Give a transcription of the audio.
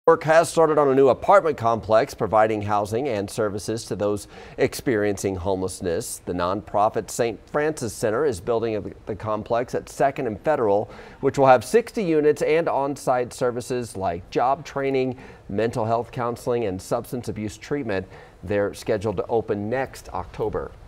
Work has started on a new apartment complex providing housing and services to those experiencing homelessness. The nonprofit St. Francis Center is building the complex at 2nd and Federal, which will have 60 units and on-site services like job training, mental health counseling, and substance abuse treatment. They're scheduled to open next October.